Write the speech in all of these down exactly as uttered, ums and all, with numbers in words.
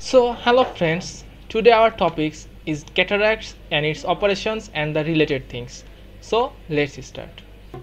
So, hello friends. Today our topics is cataracts and its operations and the related things. So, let's start.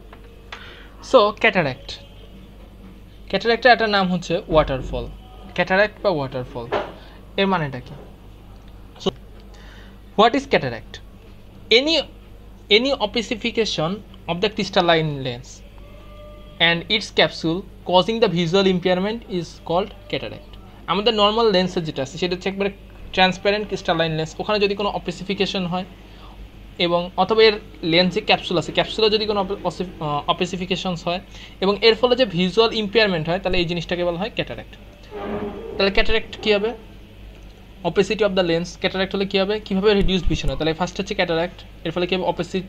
So, cataract. Cataract এর একটা নাম হচ্ছে waterfall. Cataract বা waterfall এর মানেটা কি? So, what is cataract? Any any opacification of the crystalline lens and its capsule causing the visual impairment is called cataract. আমাদের normal লেন্সের যেটা আছে সেটা হচ্ছে একবারে ট্রান্সপারেন্ট ক্রিস্টালাইন লেন্স, ওখানে যদি কোনো অপেসিফিকেশন হয় এবং অথবা এর লেন্সে ক্যাপসুল আছে, ক্যাপসুলে যদি কোনো অপেসিফিকেশনস হয় এবং এর ফলে যে ভিজুয়াল ইম্পেয়ারমেন্ট হয়, তাহলে এই জিনিসটাকে বলা হয় ক্যাটারাক্ট। তাহলে ক্যাটারাক্ট কী হবে? Opacity of the lens. Cataract হলে কী হবে? কীভাবে রিডিউসড ভিশন হয়? তাহলে ফার্স্ট হচ্ছে ক্যাটারাক্ট, এর ফলে কী হবে? Opacity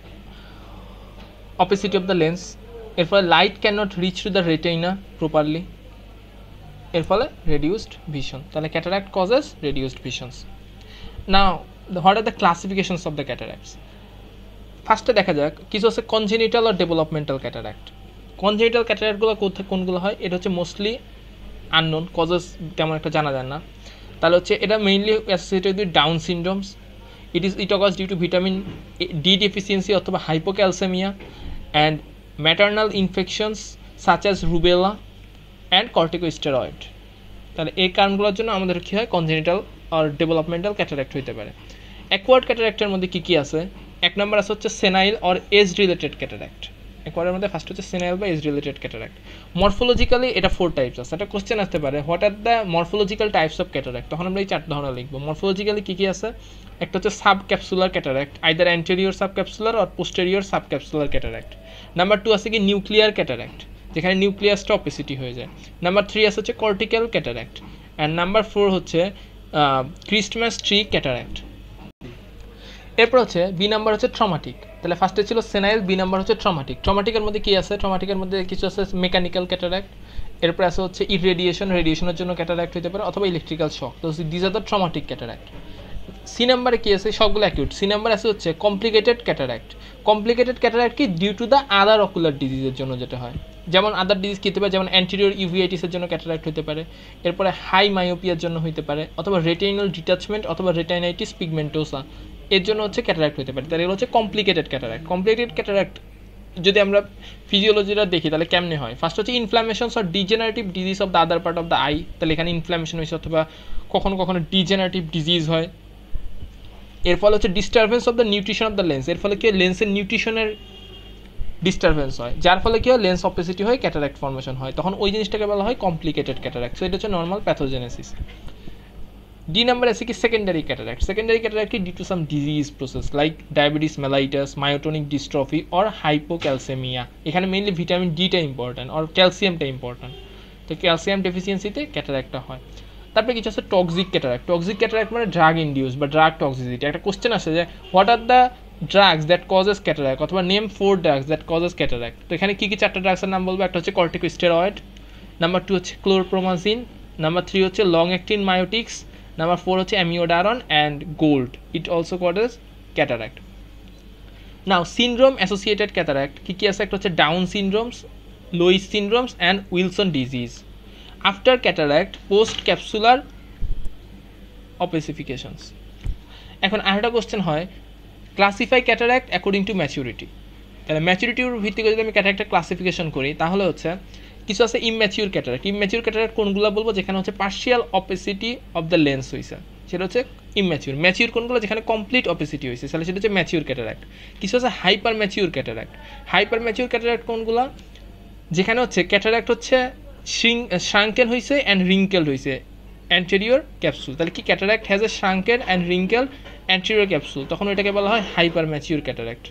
opacity of the lens, এর ফলে light can not reach to the retina properly, এর ফলে রেডিউসড ভিশন। তাহলে cataract causes reduced visions. Now what are the classifications of the cataracts? ফার্স্টে দেখা যাক কিছু হচ্ছে কনজেনিটাল আর ডেভেলপমেন্টাল ক্যাটারাক্ট। কনজেনিটাল ক্যাটারাক্টগুলো কোথায় কোনগুলো হয়? এটা হচ্ছে মোস্টলি আননোন, কজেস তেমন একটা জানা যায় না। তাহলে হচ্ছে এটা mainly associated with down syndromes. It is it occurs due to vitamin D deficiency অথবা hypocalcaemia and maternal infections such as rubella and corticosteroid. তাহলে এই কারণগুলোর জন্য আমাদের কী হয়? কনজেনিটাল আর ডেভেলপমেন্টাল ক্যাটারাক্ট হইতে পারে। অ্যাকোয়ার্ড ক্যাটারাক্টের মধ্যে কী কী আছে? এক নম্বর আছে হচ্ছে senile or age related cataract. অ্যাকোয়ার্ডের মধ্যে ফার্স্ট হচ্ছে সেনাইল বা এজ রিলেটেড ক্যাটারাক্ট। মরফোলজিক্যালি এটা ফোর টাইপস আছে। একটা কোশ্চেন আসতে পারে, what are the morphological types of cataract? তখন আমরা এই চার ধরনের লিখবো। মরফোলজিক্যালি কী কী আছে? একটা হচ্ছে sub capsular cataract, either anterior sub capsular or posterior sub capsular cataract. Number two আছে কি নিউক্লিয়ার ক্যাটারাক্ট, যেখানে নিউক্লিয়াসটা অপেসিটি হয়ে যায়। নাম্বার থ্রি আছে হচ্ছে cortical cataract and number four হচ্ছে ক্রিস্টমাস ট্রি ক্যাটারাক্ট। এরপর হচ্ছে বি নাম্বার হচ্ছে ট্রমাটিক। তাহলে ফার্স্টে ছিল সেনাইল, বি নাম্বার হচ্ছে ট্রমাটিক। ট্রমাটিকের মধ্যে কী আছে? ট্রমাটিকের মধ্যে কিছু আছে মেকানিক্যাল ক্যাটারাক্ট, এরপর আছে হচ্ছে ইরেডিয়েশন, রেডিয়েশনের জন্য ক্যাটারাক্ট হতে পারে অথবা ইলেকট্রিক্যাল শক। তো these are the traumatic cataract. C নাম্বারে কী আছে? সবগুলো অ্যাকিউট। সি নাম্বার আছে হচ্ছে কমপ্লিকেটেড ক্যাটারাক্ট। কমপ্লিকেটেড ক্যাটারাক্ট কি? Due to the other ocular ডিজিজের জন্য যেটা হয়, যেমন আদার ডিজিজ কী হতে পারে? যেমন অ্যান্টেরিয়র ইউভিআইটিসের জন্য ক্যাটারাক্ট হতে পারে, এরপরে হাই মায়োপিয়ার জন্য হতে পারে, অথবা রেটিনাল ডিটাচমেন্ট অথবা রেটাইনাইটিস পিগমেন্টোসা এর জন্য হচ্ছে ক্যাটারাক্ট হতে পারে। তাহলে এগুলো হচ্ছে কমপ্লিকেটেড ক্যাটারাক্ট। কমপ্লিকেটেড ক্যাটারাক্ট যদি আমরা ফিজিওলজিটা দেখি তাহলে কেমনে হয়? ফার্স্ট হচ্ছে inflammations or degenerative disease of the other part of the eye. তাহলে এখানে ইনফ্লামেশন হয়েছে অথবা কখনো কখনো ডিজেনারেটিভ ডিজিজ হয়। এর ফলে হচ্ছে disturbance of the nutrition of the lens. এর ফলে কি লেন্সের নিউট্রিশনের ডিস্টারবেন্স হয়, যার ফলে কি হয়? লেন্স অপেসিটি হয়, ক্যাটারাক্ট ফর্মেশন হয়। তখন ওই জিনিসটাকে বলা হয় কমপ্লিকেটেড ক্যাটারাক্ট। সো এটা হচ্ছে নর্মাল প্যাথোজেনেসিস। ডি নাম্বার আছে কি? Secondary cataract. Secondary cataract due to some disease process like diabetes mellitus, myotonic dystrophy or hypocalcaemia. এখানে মেইনলি ভিটামিন ডিটা ইম্পর্ট্যান্ট অর ক্যালসিয়ামটা ইম্পর্ট্যান্ট। তো ক্যালসিয়াম ডেফিসিয়েন্সিতে ক্যাটারাক্টটা হয়। তারপরে কিছু আছে টক্সিক ক্যাটারাক্ট। টক্সিক ক্যাটারাক্ট মানে ড্রাগ ইন্ডিউস বা ড্রাগ টক্সিসিটি। একটা কোশ্চেন আসে যে what are the drugs that causes cataract অথবা name four drugs that causes cataract. তো এখানে কী কী চারটা ড্রাগসের নাম বলবো? একটা হচ্ছে কর্টিকোস্টেরয়েড, নাম্বার টু হচ্ছে ক্লোরপ্রোমাজিন, নাম্বার থ্রি হচ্ছে long acting miotics, number four হচ্ছে amiodarone and gold. It also causes cataract. Now syndrome associated cataract কী কী আছে? একটা হচ্ছে down syndromes, Lowe's syndromes and Wilson disease. After cataract post capsular opacifications. এখন আরেকটা question হয়, classify cataract according to maturity. তাহলে ম্যাচুরিটির ভিত্তি করে যদি আমি ক্যাটারাক্টের ক্লাসিফিকেশন করি তাহলে হচ্ছে কিছু আছে ইমম্যাচিউর ক্যাটারাক্ট। ইমম্যাচিউর ক্যাটারাক্ট কোনগুলো বলবো? যেখানে হচ্ছে partial opacity of the lens হয়েছে, সেটা হচ্ছে ইমম্যাচিউর। ম্যাচিউর কোনগুলো? যেখানে কমপ্লিট অপেসিটি হয়েছে, তাহলে সেটা হচ্ছে ম্যাচিউর ক্যাটারাক্ট। কিছু আছে hyper mature cataract. Hyper mature cataract কোনগুলো? যেখানে হচ্ছে ক্যাটারাক্ট হচ্ছে শ্রাঙ্কেন হয়েছে অ্যান্ড রিঙ্কেল হয়েছে অ্যান্টেরিয়র ক্যাপসুল। তাহলে কি cataract has a shrunken and wrinkle anterior capsule, তখন এটাকে বলা হয় হাইপার ম্যাচিউর ক্যাটারাক্ট।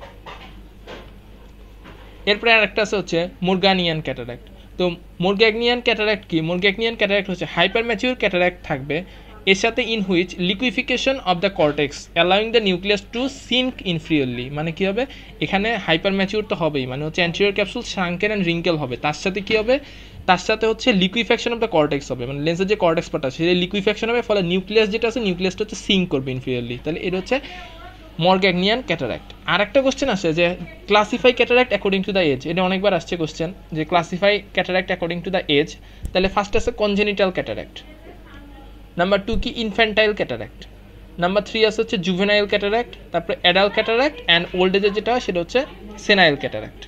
এরপরে আর একটা আছে হচ্ছে মোরগানিয়ান ক্যাটারাক্ট। তো মোরগ্যাগনিয়ান ক্যাটারাক্ট কি? মোরগ্যাগনিয়ান ক্যাটারাক্ট হচ্ছে হাইপার ম্যাচিউর ক্যাটারাক্ট থাকবে এর সাথে in which liquefaction of the cortex allowing the nucleus to sink inferiorly. মানে কী হবে? এখানে হাইপার ম্যাচিউর তো হবেই, মানে হচ্ছে anterior capsule shrunken and wrinkle হবে, তার সাথে কী হবে? তার সাথে হচ্ছে লিকুইফ্যাকশন অফ দ্য কর্টেক্স হবে, মানে লেন্সের যে কর্টেক্স পার্ট আছে সেই লিকুইফ্যাকশন হবে, ফলে নিউক্লিয়াস যেটা আছে নিউক্লিয়াসটা হচ্ছে সিঙ্ক করবে ইনফ্রিয়রলি। তাহলে এটা হচ্ছে মরগ্যাগনিয়ান ক্যাটারাক্ট। আর একটা কোশ্চেন আসে যে classify cataract according to the age. এটা অনেকবার আসছে কোশ্চেন যে classify cataract according to the age. তাহলে ফার্স্ট আছে কনজেনিটাল ক্যাটারাক্ট। নাম্বার টু কি ইনফ্যান্টাইল ক্যাটারাক্ট, নাম্বার থ্রি আছে হচ্ছে জুভেনাইল ক্যাটারাক্ট, তারপরে অ্যাডাল্ট ক্যাটারাক্ট, অ্যান্ড ওল্ড এজে যেটা হয় সেটা হচ্ছে senile cataract.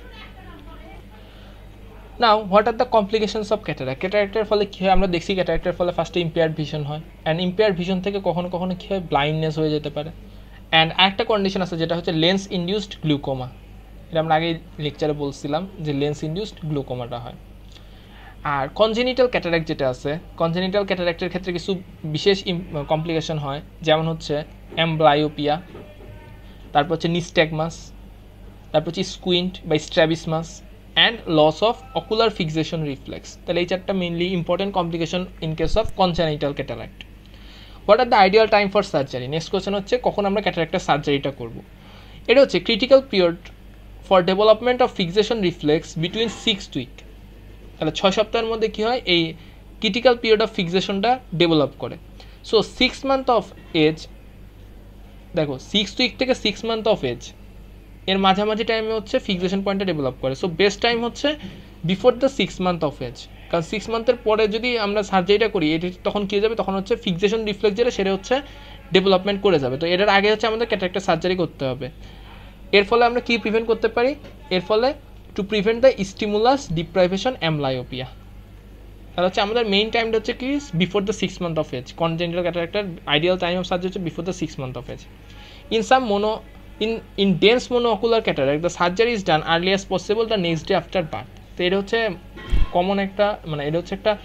Now what are the complications of cataract? ক্যাটারাক্টের ফলে কী হয় আমরা দেখছি, ক্যাটারাক্টের ফলে ফার্স্টে ইম্পেয়ার্ড ভিশন হয়, অ্যান্ড ইম্পেয়ার্ড ভিশন থেকে কখনো কখনো কী হয় ব্লাইন্ডনেস হয়ে যেতে পারে। অ্যান্ড আরেকটা কন্ডিশন আছে যেটা হচ্ছে লেন্স ইনডিউসড গ্লুকোমা, এটা আমরা আগেই লেকচারে বলছিলাম যে লেন্স ইনডিউসড গ্লুকোমাটা হয়। আর কনজেনিটাল ক্যাটারাক্ট যেটা আছে, কনজেনিটাল ক্যাটারাক্টের ক্ষেত্রে কিছু বিশেষ কমপ্লিকেশন হয়, যেমন হচ্ছে অ্যাম্বলায়োপিয়া, তারপর হচ্ছে নিস্ট্যাগমাস, তারপর হচ্ছে স্কুইন্ট বা strabismus, and loss of ocular fixation reflex. তাহলে এই চারটা mainly important complication in case of congenital cataract. What are the ideal time for surgery? Next question হচ্ছে কখন আমরা ক্যাটারাক্টের সার্জারিটা করব? এটা হচ্ছে critical period for development of fixation reflex between six week. তাহলে ছয় সপ্তাহের মধ্যে কী হয় এই ক্রিটিক্যাল পিরিয়ড অফ ফিক্সেশনটা ডেভেলপ করে। So six month of age, দেখো সিক্স উইক থেকে সিক্স মান্থ অফ এজ এর মাঝামাঝি টাইমে হচ্ছে ফিক্সেশন পয়েন্টটা ডেভেলপ করে। সো বেস্ট টাইম হচ্ছে before the six month of age, কারণ সিক্স মান্থের পরে যদি আমরা সার্জারিটা করি এটি তখন কী যাবে, তখন হচ্ছে ফিক্সেশন রিফ্লেক্স যেটা সেটা হচ্ছে ডেভেলপমেন্ট করে যাবে। তো এটার আগে হচ্ছে আমাদের ক্যাটারাক্টের সার্জারি করতে হবে। এর ফলে আমরা কী প্রিভেন্ট করতে পারি? এর ফলে to prevent the stimulus deprivation amblyopia. তাহলে হচ্ছে আমাদের মেইন টাইমটা হচ্ছে কি before the six month of age. Congenital ক্যাটারাক্টের আইডিয়াল টাইম অফ সার্জারি হচ্ছে before the six month of age. In some mono in in dense monocular cataract the surgery is done early as possible the next day after birth. তো এটা হচ্ছে common একটা মানে এটা হচ্ছে একটা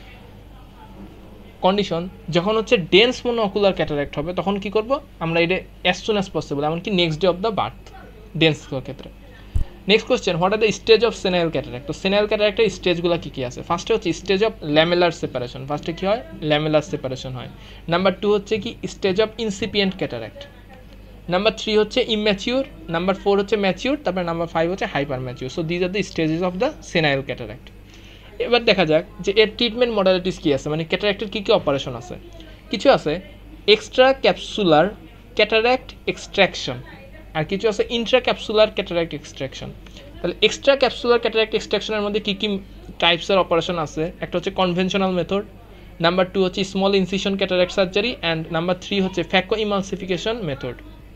condition, যখন হচ্ছে ডেন্স মোনোঅকুলার ক্যাটারাক্ট হবে তখন কী করবো আমরা এটা অ্যাজ সুন অ্যাজ পসিবল, এমনকি next day of the birth dens ক্ষেত্রে। Next question, what are the stage of senile cataract? তো সেনাইল ক্যাটারাক্টের স্টেজগুলো কী কী আছে? ফার্স্টে হচ্ছে স্টেজ অফ ল্যামেলার সেপারেশন, ফার্স্টে কী হয় ল্যামেলার সেপারেশন হয়। নাম্বার টু হচ্ছে কি stage of incipient cataract. Number three হচ্ছে ইম্যাচিউর, নাম্বার ফোর হচ্ছে ম্যাচিউর, তারপরে নাম্বার ফাইভ হচ্ছে hyper mature. So these are the stages of the senile cataract. এবার দেখা যাক যে এর ট্রিটমেন্ট মডালিটিস কী আছে, মানে ক্যাটারাক্টের কী কী অপারেশন আছে। কিছু আছে এক্সট্রা ক্যাপসুলার ক্যাটারাক্ট এক্সট্রাকশন, আর কিছু আছে ইন্ট্রা ক্যাপসুলার ক্যাটারাক্ট এক্সট্রাকশন। তাহলে এক্সট্রা ক্যাপসুলার ক্যাটারাক্ট এক্সট্রাকশনের মধ্যে কী কী টাইপসের অপারেশন আছে? একটা হচ্ছে কনভেনশনাল মেথড, নাম্বার টু হচ্ছে small incision cataract surgery, and number three হচ্ছে ফ্যাকো ইমালসিফিকেশন মেথড।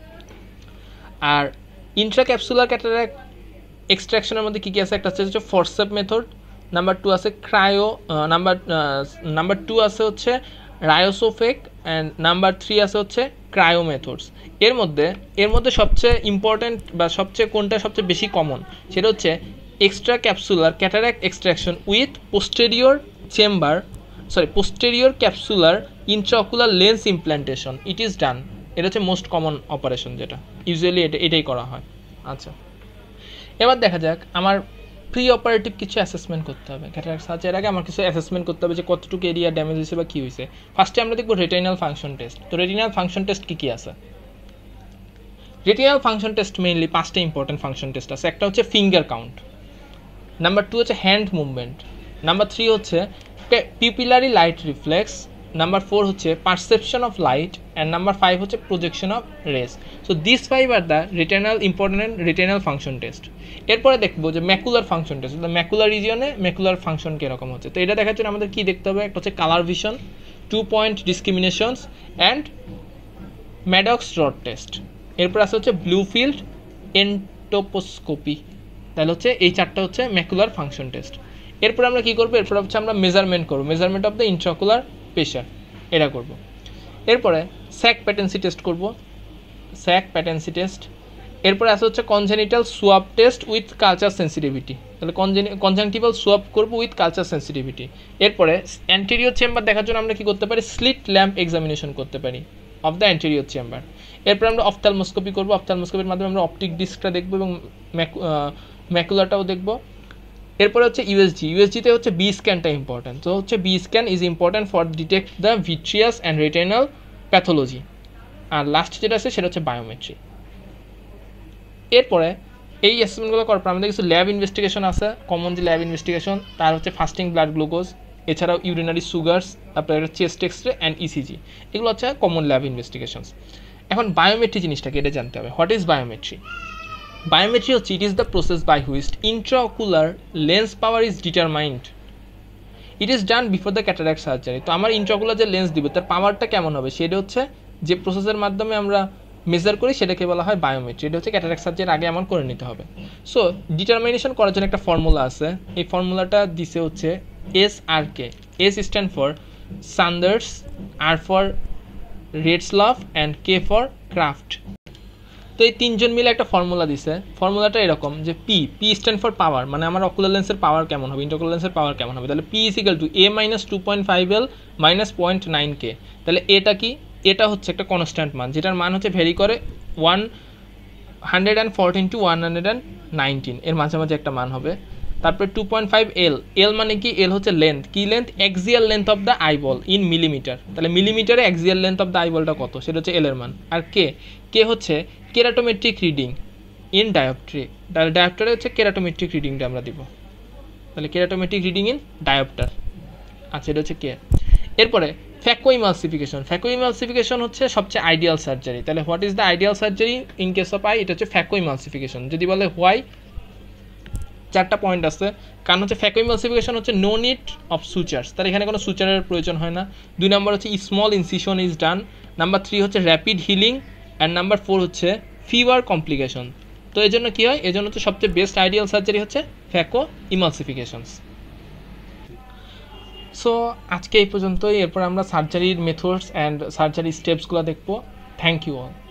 আর ইন্ট্রা ক্যাপসুলার ক্যাটারাক্ট এক্সট্রাকশনের মধ্যে কী কী আছে? একটা হচ্ছে ফরসেপ মেথড, নাম্বার টু আছে ক্রায়ো, নাম্বার নাম্বার টু আছে হচ্ছে রায়োসোফেক, অ্যান্ড নাম্বার থ্রি আছে হচ্ছে ক্রায়ো মেথডস। এর মধ্যে এর মধ্যে সবচেয়ে ইম্পর্ট্যান্ট বা সবচেয়ে কোনটা সবচেয়ে বেশি কমন সেটা হচ্ছে extra capsular cataract extraction with posterior chamber sorry posterior capsular intraocular lens implantation it is done. এটা হচ্ছে মোস্ট কমন অপারেশন, যেটা ইউজুয়ালি এটা এটাই করা হয়। আচ্ছা, এবার দেখা যাক আমার প্রি অপারেটিভ কিছু অ্যাসেসমেন্ট করতে হবে। ক্যাটারাক্ট সার্জারির আগে আমার কিছু অ্যাসেসমেন্ট করতে হবে যে কতটুকু এরিয়া ড্যামেজ হয়েছে বা কী হয়েছে। ফার্স্টে আমরা দেখবো রেটিনাল ফাংশন টেস্ট। তো রেটিনাল ফাংশন টেস্ট কী কী আছে? রেটিনাল ফাংশন টেস্ট মেইনলি পাঁচটা ইম্পর্টেন্ট ফাংশন টেস্ট আছে। একটা হচ্ছে ফিঙ্গার কাউন্ট, নাম্বার টু হচ্ছে হ্যান্ড মুভমেন্ট, নাম্বার থ্রি হচ্ছে pupillary light reflex, number four হচ্ছে perception of light, and number five হচ্ছে projection of rays. So this five are the retinal important retinal function test. এরপরে দেখবো যে macular function test, macular রিজিয়নে macular function কীরকম হচ্ছে। তো এটা দেখার জন্য আমাদের কী দেখতে হবে? একটা হচ্ছে colour vision, two point discriminations, and Maddox rod test. এরপর আছে হচ্ছে ব্লু ফিল্ড এন্টোপোস্কোপি। তাহলে হচ্ছে এই চারটা হচ্ছে ম্যাকুলার ফাংশন টেস্ট। এরপর আমরা কী করবো? এরপর হচ্ছে আমরা মেজারমেন্ট করবো, measurement of the intraocular pressure, এটা করব। এরপরে স্যাক প্যাটেন্সি টেস্ট করব, স্যাক প্যাটেন্সি টেস্ট। এরপরে আছে হচ্ছে congenital swab test with culture sensitivity. তাহলে কনজেনি কনজাংটিভাল সোয়াব করবো উইথ কালচার সেন্সিটিভিটি। এরপরে অ্যান্টেরিয়র চেম্বার দেখার জন্য আমরা কী করতে পারি? স্লিট ল্যাম্প এক্সামিনেশন করতে পারি অফ দ্য অ্যান্টেরিয়র চেম্বার। এরপর আমরা অফথ্যালমোস্কোপি করবো, অফথ্যালমোস্কোপির মাধ্যমে আমরা অপটিক ডিস্কটা দেখবো এবং ম্যাকুলাটাও দেখবো। এরপরে হচ্ছে ইউএসজি, ইউএসজিতে হচ্ছে বি স্ক্যানটা ইম্পর্টেন্ট। তো হচ্ছে B scan is important for detect the vitreous and retinal pathology. আর লাস্ট যেটা আছে সেটা হচ্ছে বায়োমেট্রি। এরপরে এই অ্যাসেসমেন্টগুলো করার পর আমাদের কিছু ল্যাব ইনভেস্টিগেশন আছে, কমন যে ল্যাব ইনভেস্টিগেশন তার হচ্ছে ফাস্টিং ব্লাড গ্লুকোজ, এছাড়াও ইউরিনারি সুগারস, তারপরে একটা চেস্ট এক্সরে অ্যান্ড ইসিজি, এগুলো হচ্ছে কমন ল্যাব ইনভেস্টিগেশনস। এখন বায়োমেট্রি জিনিসটাকে এটা জানতে হবে। What is biometry? Biometry হচ্ছে it is the process by which intraocular lens power is determined. It is done before the cataract surgery. তো আমার ইন্ট্রাকুলার যে লেন্স দিবে তার পাওয়ারটা কেমন হবে সেটা হচ্ছে যে প্রসেসের মাধ্যমে আমরা মেজার করি সেটাকে বলা হয় বায়োমেট্রি। এটা হচ্ছে ক্যাটারাক্ট সার্জারির আগে আমার করে নিতে হবে। সো ডিটারমিনেশন করার জন্য একটা ফর্মুলা আছে, এই ফর্মুলাটা দিছে হচ্ছে S R K. S stand for Sanders, R for Retzlaff and K for Kraff. তো এই তিনজন মিলে একটা ফর্মুলা দিছে। ফর্মুলাটা এরকম যে P P stand for power, মানে আমার অকুলার লেন্সের পাওয়ার কেমন হবে, ইন্টারকুলার লেন্সের পাওয়ার কেমন হবে। তাহলে P is equal to A minus two point five L minus point nine K. তাহলে এটা কি, এটা হচ্ছে একটা কনস্ট্যান্ট মান যেটার মান হচ্ছে ভ্যারি করে one hundred and fourteen to one hundred and nineteen এর মাঝামাঝি একটা মান হবে। তারপরে two point five L, L মানে কি, এল হচ্ছে লেন্থ, কি length, axial length of the eyeball in millimetre. তাহলে মিলিমিটারে এক্সিয়াল লেন্থ অফ দ্য আইবলটা কত, সেটা হচ্ছে এল এর মান। আর কে, কে হচ্ছে কেরাটোমেট্রিক রিডিং ইন ডায়োপ্ট্রি। তাহলে ডায়োপ্টারে হচ্ছে কেরাটোমেট্রিক রিডিংটা আমরা দিব, তাহলে কেরাটোমেট্রিক রিডিং ইন ডায়োপ্টার। আচ্ছা, এটা হচ্ছে কে। এরপরে ফ্যাকো ইমালসিফিকেশন। ফ্যাকো ইমালসিফিকেশন হচ্ছে সবচেয়ে আইডিয়াল সার্জারি। তাহলে what is the ideal surgery in case of eye, এটা হচ্ছে ফ্যাকো ইমালসিফিকেশন। যদি বলে হোয়াই, চারটা পয়েন্ট আছে। কারণ হচ্ছে ফ্যাকো ইমালসিফিকেশন হচ্ছে নো নিড অফ সুচার্স, তার এখানে কোনো সুচারের প্রয়োজন হয় না। দুই নাম্বার হচ্ছে small incision is done. Number three হচ্ছে rapid healing, and number four হচ্ছে ফিভার কমপ্লিকেশন। তো এই জন্য কী হয়, এই জন্য হচ্ছে সবচেয়ে বেস্ট আইডিয়াল সার্জারি হচ্ছে ফ্যাকো ইমালসিফিকেশনস। সো আজকে এই পর্যন্তই। এরপর আমরা সার্জারির মেথডস অ্যান্ড সার্জারি স্টেপসগুলো দেখবো। Thank you all.